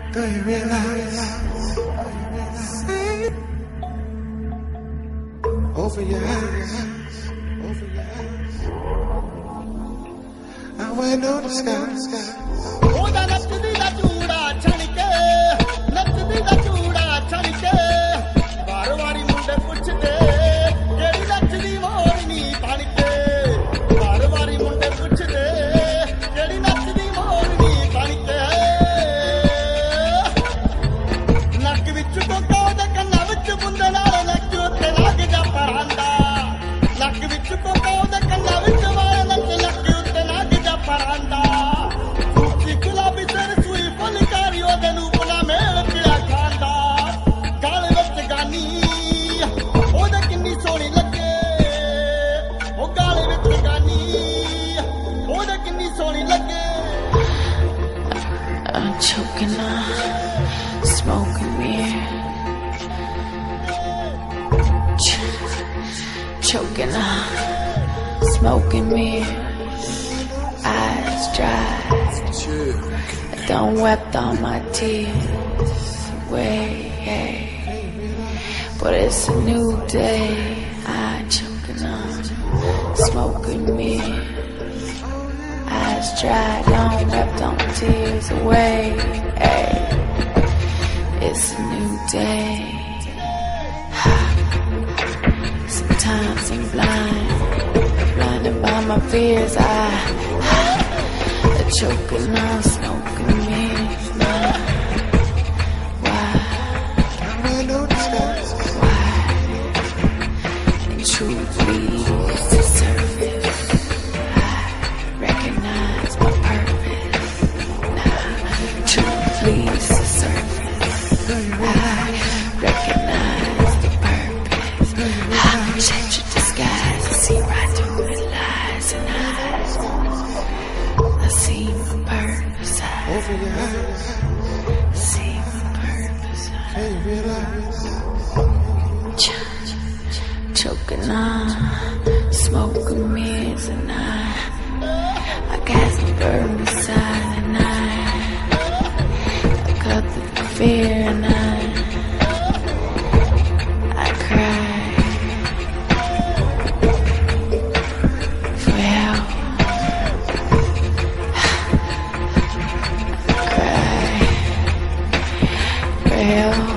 Do you realize? Over your eyes, I went on the sky. ਉਹਦਾ ਨੱਚਦੀ ਦਾ ਚੂੜਾ ਛਣ ਕੇ ਨੱਚਦੀ ਦਾ ਚੂੜਾ ਛਣ ਕੇ ਵਾਰ ਵਾਰੀ ਮੁੰਡੇ ਪੁੱਛਦੇ ਜਿਹੜੀ ਨੱਚਦੀ ਮੋਰਨੀ ਬਣ ਕੇ ਵਾਰ ਵਾਰੀ ਮੁੰਡੇ ਪੁੱਛਦੇ ਜਿਹੜੀ ਨੱਚਦੀ ਮੋਰਨੀ ਬਣ ਕੇ ਨੱਕ ਵਿੱਚ ਕੋਕਾ ਉਹਦੇ ਕੰਨਾਂ ਵਿੱਚ ਬੁੰਦੇ ਨਾਲ ਨੱਚ ਉੱਤੇ ਲੱਗ ਜਾ ਪਰਾਂਦਾ ਨੱਕ ਵਿੱਚ ਕੋਕਾ ਉਹਦੇ ਕੰਨਾਂ ਵਿੱਚ ਵਾਲ ਨੱਚ ਲੱਗ ਉੱਤੇ ਲੱਗ ਜਾ ਪਰਾਂਦਾ I'm choking on smoking mirror, choking on smoking mirror, eyes dry. I done wept all my tears away, but it's a new day. I'm choking on smoking mirror. Eyes dry, don't wept on my tears away. Hey, it's a new day. Sometimes I'm blinded by my fears. I'm choking on smoking mirrors. Why? And truth leads to surface. Recognize my purpose. Truth leads to surface. I recognize the purpose. I change your disguise. I see right through the lies and I see my purpose. I see my purpose. Choking on smoking mirrors and I got some burn inside and I cut the fear and I cry for help. I cry for help.